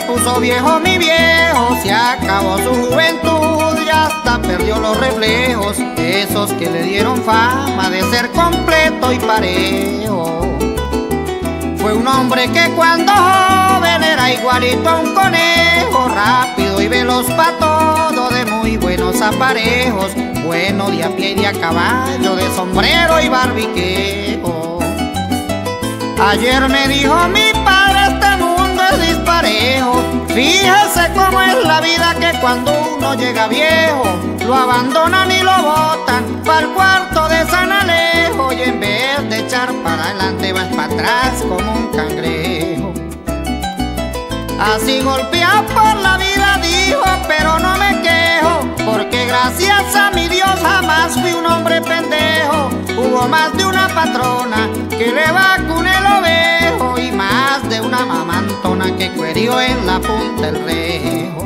puso viejo mi viejo, se acabó su juventud y hasta perdió los reflejos, esos que le dieron fama de ser completo y parejo. Fue un hombre que cuando joven era igualito a un conejo, rápido y veloz pa' todo, de muy buenos aparejos, bueno de a pie y de a caballo, de sombrero y barbiquejo. Ayer me dijo mi padre, este mundo es disparejo, fíjese cómo es la vida, que cuando uno llega viejo lo abandonan y lo botan pa'l cuarto de San Alejo, y en vez de echar para adelante vas para atrás como un cangrejo. Así golpeado por la vida dijo, pero no me quejo, porque gracias a mi Dios jamás fui un hombre pendejo. Hubo más de una patrona que le vacuné el ovejo, y más de una mamantona que cuerió en la punta del rejo.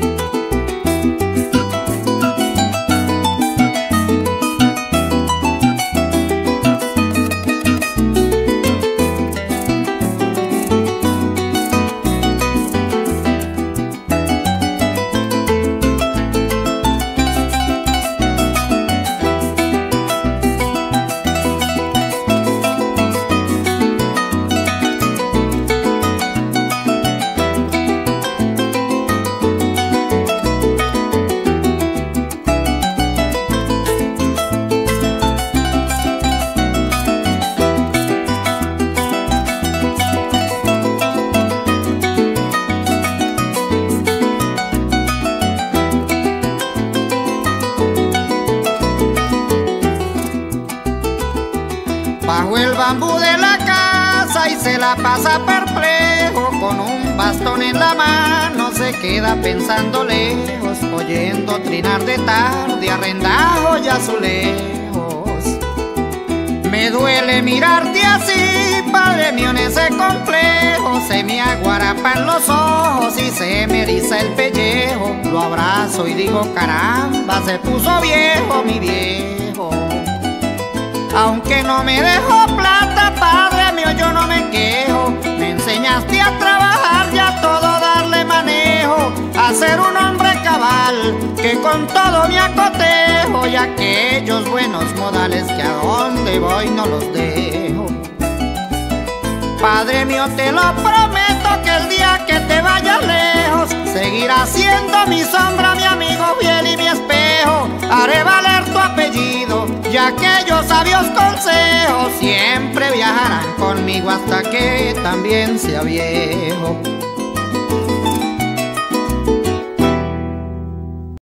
Bajo el bambú de la casa y se la pasa perplejo, con un bastón en la mano se queda pensando lejos, oyendo trinar de tarde arrendajos y azulejos. Me duele mirarte así, padre mío, en ese complejo, se me aguarapan los ojos y se me eriza el pellejo. Lo abrazo y digo, caramba, se puso viejo mi viejo. Aunque no me dejó plata, padre mío, yo no me quejo. Me enseñaste a trabajar y a todo darle manejo, a ser un hombre cabal, que con todo me acotejo, y aquellos buenos modales que a donde voy no los dejo. Padre mío, te lo prometo, que el día que te vayas lejos seguirás siendo mi sombra, mi amigo fiel y mi espejo. Haré valer tu apellido y aquellos sabios consejos siempre viajarán conmigo hasta que también sea viejo.